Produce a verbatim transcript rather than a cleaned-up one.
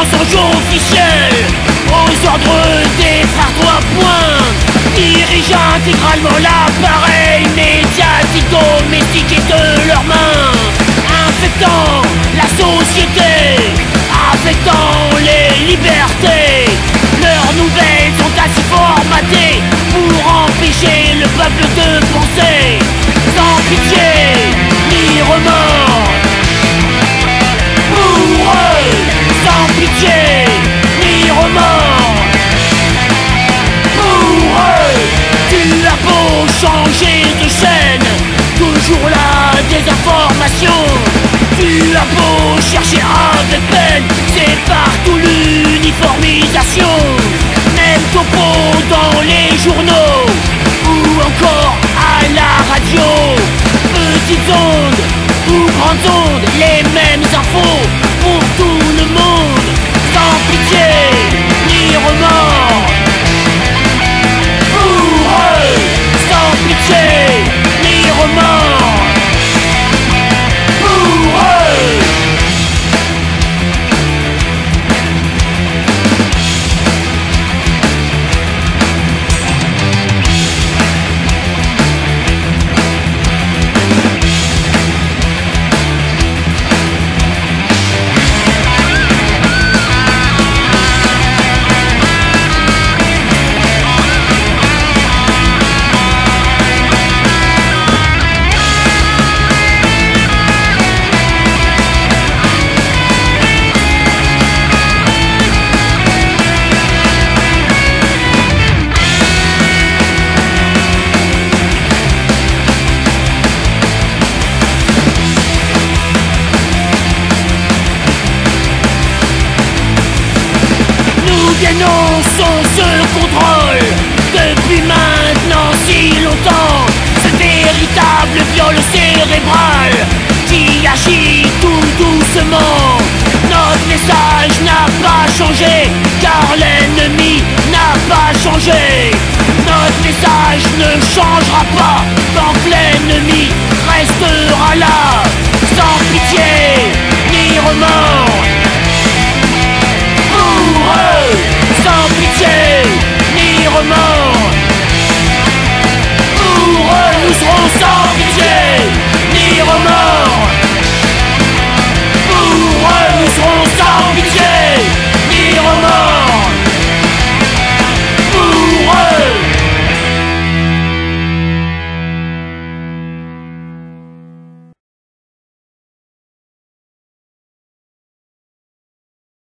mensonge officiel aux ordres des frères trois points, dirige intégralement l'appareil médiatique domestiqué de leurs mains, infectant la société, affectant les libertés. Leurs nouvelles sont assez formatées pour empêcher le peuple de penser, sans pitié ni remords. Pour eux, sans pitié ni remords. Pour eux, tu as beau changer de chaîne, toujours la désinformation. Tu as beau chercher avec peine, c'est partout l'uniformisation. Même topo dans les journaux ou encore à la radio. Petites ondes ou grandes ondes, les mêmes infos pour tout le monde, sans pitié ni remords. Pour eux, sans pitié ni remords. Pour eux. Dénonçons ce contrôle depuis maintenant si longtemps, ce véritable viol cérébral qui agit tout doucement. Notre message n'a pas changé car l'ennemi n'a pas changé. Notre message ne changera pas tant que l'ennemi restera là, sans pitié ni remords. Pour eux, sans pitié ni remords.